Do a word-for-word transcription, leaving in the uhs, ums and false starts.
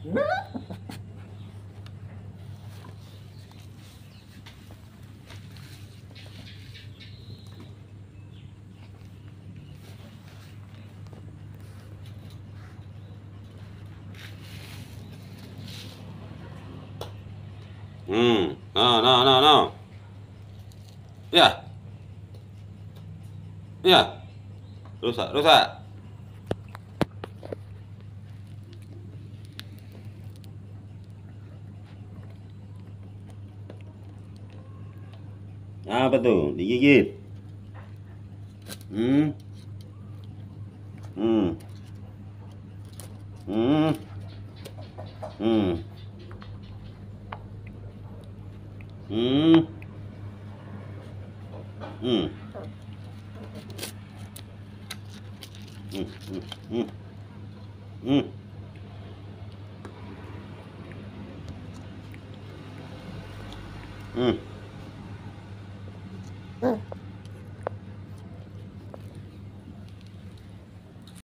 Hmm, no, no, no, no. Ya, ya, rusak, rusak. Apa tuh? Digigit. Hmm, hmm, hmm, hmm, hmm, hmm, hmm, hmm, hmm, hmm. Hmm.